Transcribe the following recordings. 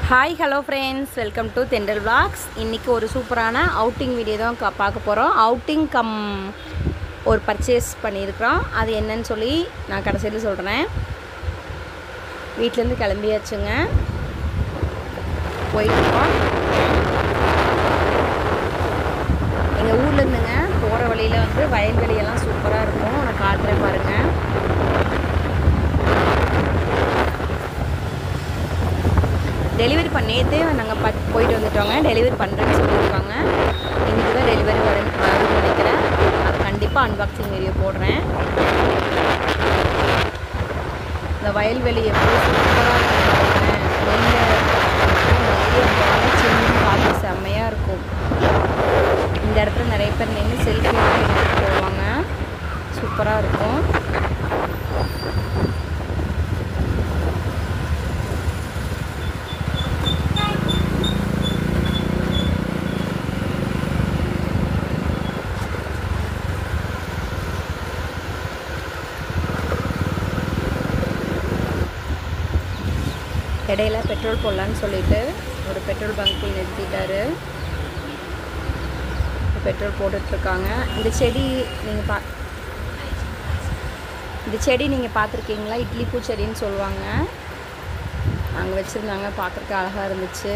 Hi hello friends, welcome to Thendral vlogs. இன்றைக்கி ஒரு சூப்பரான அவுட்டிங் வீடியோ தான் பார்க்க போகிறோம். அவுட்டிங் ஒரு பர்ச்சேஸ் பண்ணியிருக்கிறோம். அது என்னன்னு சொல்லி நான் கடைசியில் சொல்கிறேன். வீட்டிலேருந்து கிளம்பியாச்சுங்க, போயிட்டுருக்கோம். எங்கள் ஊர்லேருந்துங்க போகிற வழியில் வந்து வயல்வெளியெல்லாம் சூப்பராக இருக்கும். நான் காட்டுறேன் பாருங்கள். டெலிவரி நேற்றே நாங்கள் போயிட்டு வந்துட்டோங்க. டெலிவரி பண்ணுறேன்னு சொல்லியிருக்காங்க. இன்றைக்கி தான் டெலிவரி வரும்னு நினைக்கிறேன். அது கண்டிப்பாக அன்பாக்சிங் வீடியோ போடுறேன். இந்த வயல்வெளி எப்படி சூப்பராக இருக்கும். சின்ன காற்று செம்மையாக இருக்கும். இந்த இடத்துல நிறைய பேர் நின்று செல்ஃபிலாம் எடுத்துகிட்டு போவாங்க. சூப்பராக இருக்கும். இடையில பெட்ரோல் போடலான்னு சொல்லிட்டு ஒரு பெட்ரோல் பங்க்கில் நிறுத்திட்டாரு. பெட்ரோல் போட்டுட்ருக்காங்க. இந்த செடி நீங்கள் பார்த்துருக்கீங்களா? இட்லி பூ செடின்னு சொல்லுவாங்க. அங்கே வச்சுருந்தாங்க. பார்க்குறக்கு அழகாக இருந்துச்சு.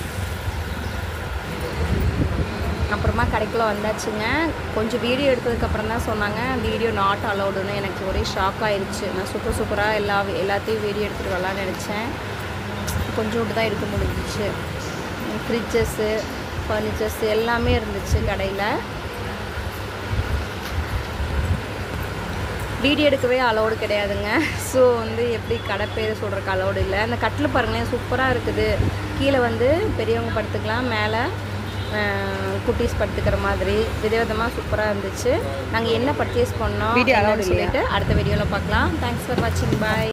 அப்புறமா கடைக்குள்ளே வந்தாச்சுங்க. கொஞ்சம் வீடியோ எடுத்ததுக்கப்புறம் தான் சொன்னாங்க வீடியோ நாட் அலௌடுன்னு. எனக்கு ஒரே ஷாக் ஆகிடுச்சு. நான் சூப்பராக எல்லாத்தையும் வீடியோ எடுத்துகிட்டு வரலான்னு நினச்சேன். கொஞ்சோண்டு தான் எடுக்க முடிஞ்சிச்சு. ஃப்ரிட்ஜஸ்ஸு, ஃபர்னிச்சர்ஸ் எல்லாமே இருந்துச்சு கடையில். வீடியோ எடுக்கவே அலௌடு கிடையாதுங்க. ஸோ வந்து எப்படி கடை பேர் சொல்கிறக்கு அலௌடு இல்லை. அந்த கட்டில் பாருங்களேன், சூப்பராக இருக்குது. கீழே வந்து பெரியவங்க படுத்துக்கலாம், மேலே குட்டீஸ் படுத்துக்கிற மாதிரி விதவிதமாக சூப்பராக இருந்துச்சு. நாங்கள் என்ன பர்ச்சேஸ் பண்ணோம் வீடியோ சொல்லிட்டு அடுத்த வீடியோவில் பார்க்கலாம். தேங்க்ஸ் ஃபார் வாட்சிங். பாய்.